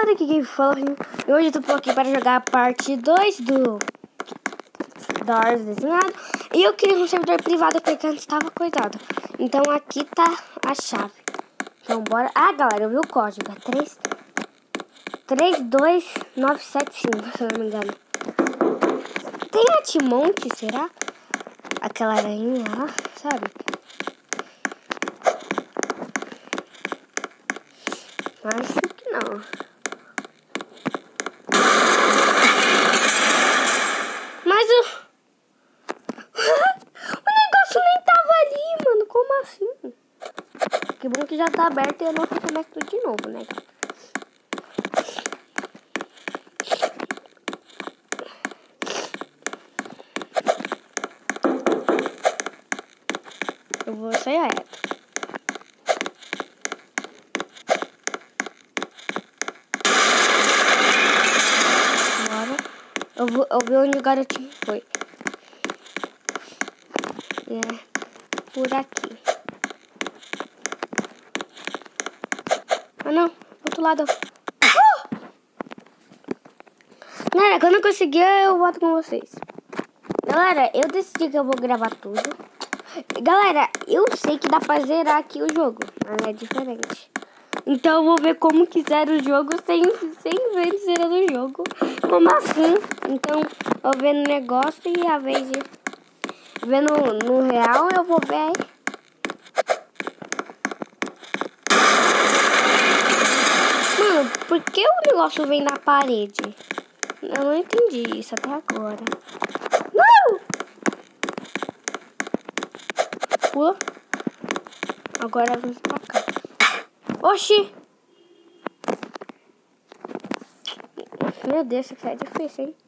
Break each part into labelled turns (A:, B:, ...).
A: galera, aqui quem fala e hoje eu tô aqui para jogar a parte 2 do Doors desenhado. E eu queria um servidor privado porque antes estava coisado. Então aqui tá a chave. Então bora. Ah, galera, eu vi o código. É 32975, se eu não me engano. Tem a Timonte, será? Aquela aranha lá, sabe? Acho que não. Mas o negócio nem tava ali, mano. Como assim? Que bom que já tá aberto e eu não reconecto de novo, né? Eu vou sair reto. Eu vi onde o garotinho foi. É por aqui. Ah, não. Outro lado. Galera, quando eu conseguir, eu volto com vocês. Galera, eu decidi que eu vou gravar tudo. Galera, eu sei que dá pra zerar aqui o jogo, mas é diferente. Então eu vou ver como que zera o jogo sem ver zerando o jogo. Como assim? Então eu vou ver no negócio e a vez de ver no real eu vou ver aí. Mano, por que o negócio vem na parede? Eu não entendi isso até agora. Não! Pula. Agora vamos pra cá. Oxi! Meu Deus, isso aqui é difícil, hein?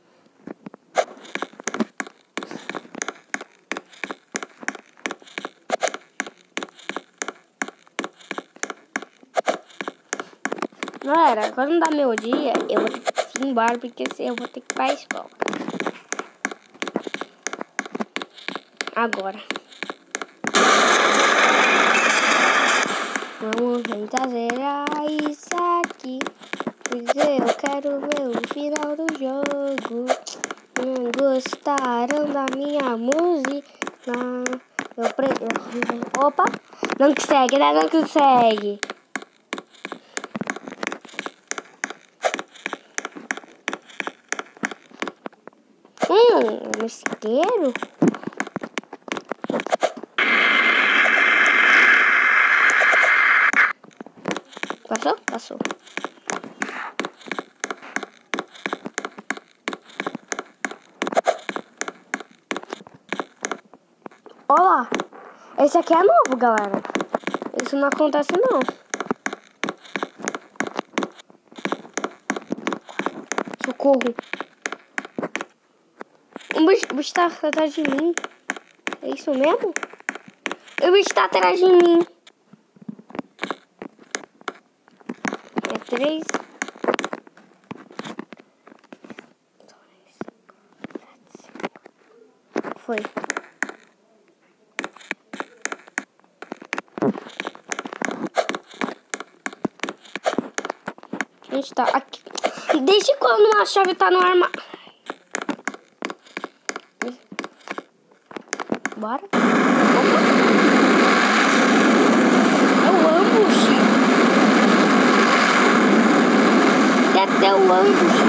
A: Galera, quando dá meu dia, eu vou ter que ir embora, porque eu vou ter que ir pra escola. Agora. Vamos tentar zerar isso aqui, porque eu quero ver o final do jogo. Não gostaram da minha música? Opa! Não consegue, né? Não consegue. Mosqueiro? Passou? Passou. Olha lá. Esse aqui é novo, galera. Isso não acontece, não. Socorro. O bicho tá atrás de mim. É isso mesmo? O bicho tá atrás de mim. É 3. Foi. A gente tá aqui. Desde quando a chave tá no armário? Bora. Eu amo o Chico. Até o amo.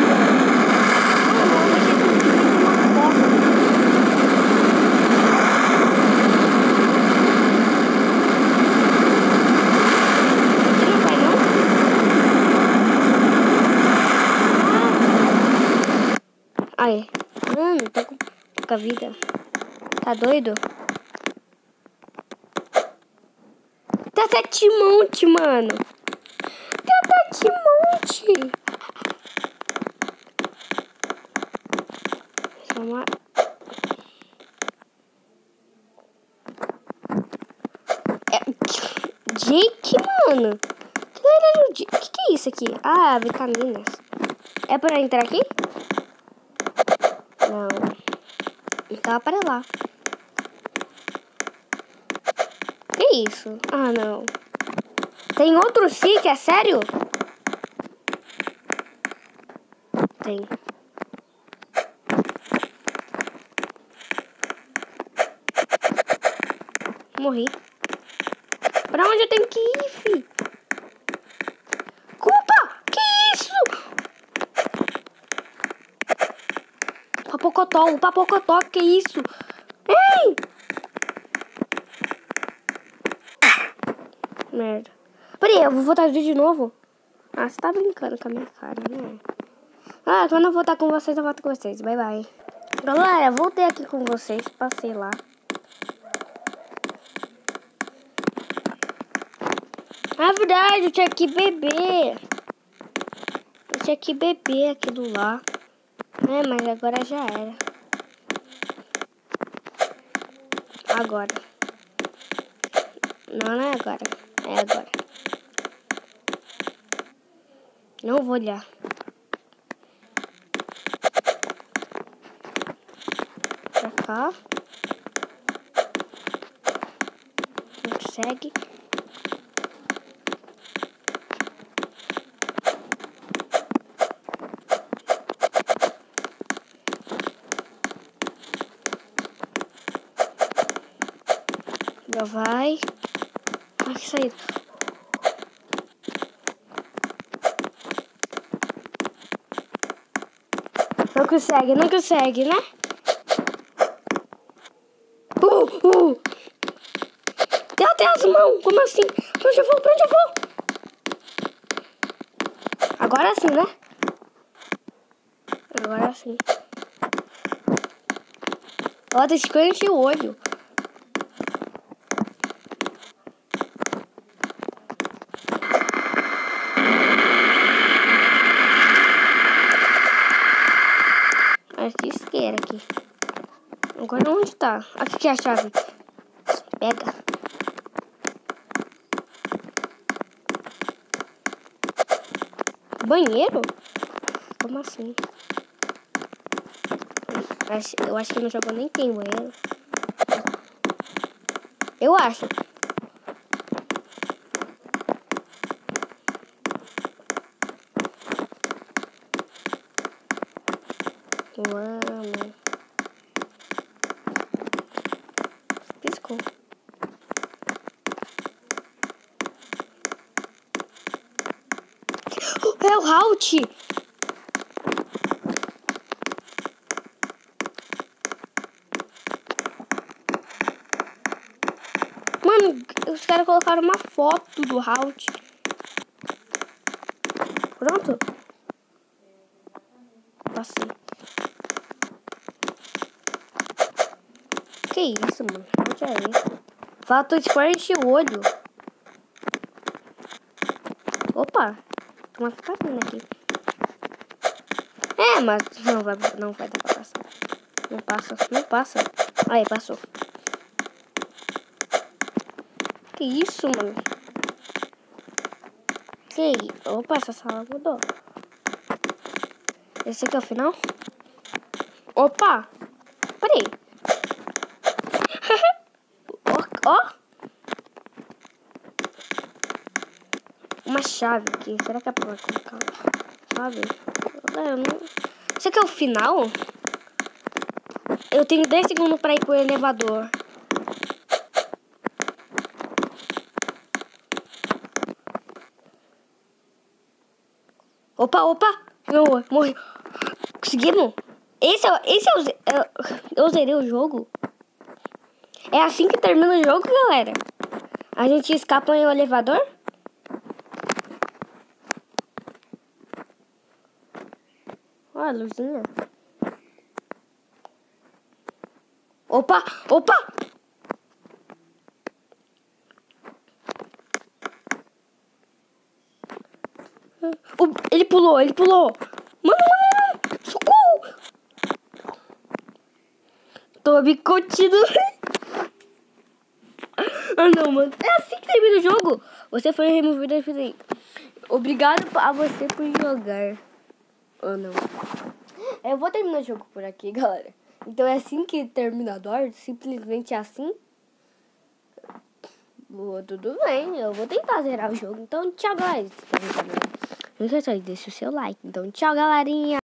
A: Ai, mano, tô com pouca vida. Tá doido? Tá Timonte, mano. Tá Timonte. Jake, mano. O que é isso aqui? Ah, vitaminas. É pra entrar aqui? Não. Então para lá. Que isso? Ah, não. Tem outro SIC, é sério? Tem. Morri. Pra onde eu tenho que ir, fi? Culpa! Que isso? Papocotó, o papocotó, que isso? Ei! Merda. Peraí, eu vou voltar de novo. Ah, você tá brincando com a minha cara, né? Ah, quando eu voltar com vocês, eu volto com vocês. Bye, bye. Galera, voltei aqui com vocês. Passei lá. Na verdade, eu tinha que beber. Eu tinha que beber aquilo lá. É, mas agora já era. Agora. Não, não é agora. É agora. Não vou olhar. Pra cá. Segue. Já vai. Ai, que saída. Não consegue, né? Tem até as mãos. Como assim? Pra onde eu vou? Pra onde eu vou? Agora sim, né? Agora sim. Ó, tá escrevendo o olho. Aqui isqueira aqui. Agora onde tá? Aqui é a chave. Pega. Banheiro? Como assim? Eu acho que no jogo nem tem banheiro. Eu acho. Vamos. Piscou. É o Halt! Mano, os caras colocaram uma foto do Halt. Pronto? Passei. Que isso, mano? Onde é isso? Falta esquarte o olho. Opa! Tem uma ficarina aqui. É, mas não vai dar pra passar. Não passa. Aí, passou. Que isso, mano? Opa, essa sala mudou. Esse aqui é o final? Opa! Peraí. Ó. Uma chave aqui. Será que é pra colocar? Chave? Esse aqui é o final? Eu tenho 10 segundos pra ir pro elevador. Opa! Morri. Conseguimos? Eu zerei o jogo. É assim que termina o jogo, galera. A gente escapa em um elevador. Ó, a luzinha. Opa! Ele pulou. Mano. Socorro! Tô me curtindo. Ah, não, mano. É assim que termina o jogo. Você foi removido. Obrigado a você por jogar. Ou não. Eu vou terminar o jogo por aqui, galera. Então é assim que termina a Dor. Simplesmente assim. Tudo bem. Eu vou tentar zerar o jogo. Então, tchau, guys. Não esqueça de deixar o seu like. Então, tchau, galerinha.